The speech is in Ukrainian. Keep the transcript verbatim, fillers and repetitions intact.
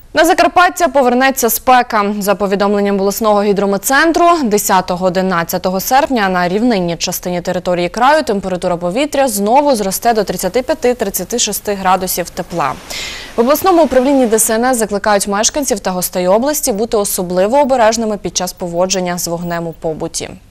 На Закарпаття повернеться спека. За повідомленням обласного гідрометцентру, десятого-одинадцятого серпня на рівнинній частині території краю температура повітря знову зросте до тридцяти п'яти - тридцяти шести градусів тепла. В обласному управлінні Де Ес Ен Ес закликають мешканців та гостей області бути особливо обережними під час поводження з вогнем у побуті.